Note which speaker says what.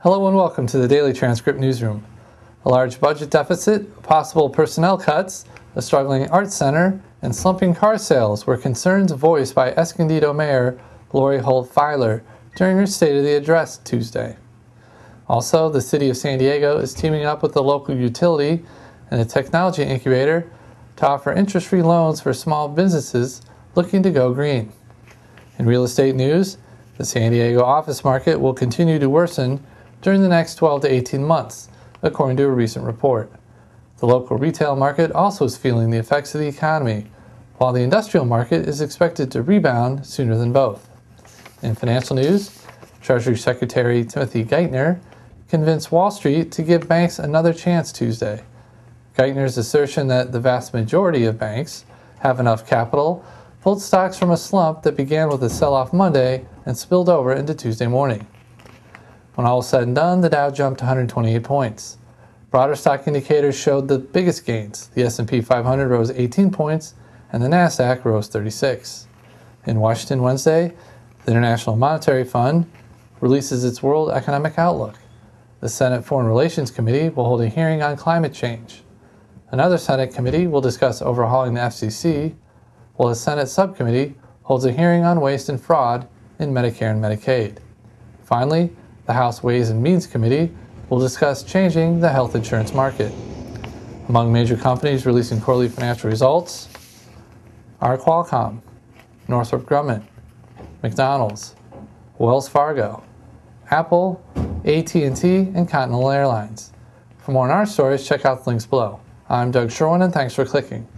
Speaker 1: Hello and welcome to the Daily Transcript Newsroom. A large budget deficit, possible personnel cuts, a struggling arts center, and slumping car sales were concerns voiced by Escondido Mayor Lori Holt Feiler during her State of the Address Tuesday. Also, the City of San Diego is teaming up with the local utility and a technology incubator to offer interest-free loans for small businesses looking to go green. In real estate news, the San Diego office market will continue to worsen during the next 12 to 18 months, according to a recent report. The local retail market also is feeling the effects of the economy, while the industrial market is expected to rebound sooner than both. In financial news, Treasury Secretary Timothy Geithner convinced Wall Street to give banks another chance Tuesday. Geithner's assertion that the vast majority of banks have enough capital pulled stocks from a slump that began with a sell-off Monday and spilled over into Tuesday morning. When all was said and done, the Dow jumped 128 points. Broader stock indicators showed the biggest gains. The S&P 500 rose 18 points, and the Nasdaq rose 36. In Washington Wednesday, the International Monetary Fund releases its World Economic Outlook. The Senate Foreign Relations Committee will hold a hearing on climate change. Another Senate committee will discuss overhauling the FCC, while a Senate subcommittee holds a hearing on waste and fraud in Medicare and Medicaid. Finally, the House Ways and Means Committee will discuss changing the health insurance market. Among major companies releasing quarterly financial results are Qualcomm, Northrop Grumman, McDonald's, Wells Fargo, Apple, AT&T, and Continental Airlines. For more on our stories, check out the links below. I'm Doug Sherwin, and thanks for clicking.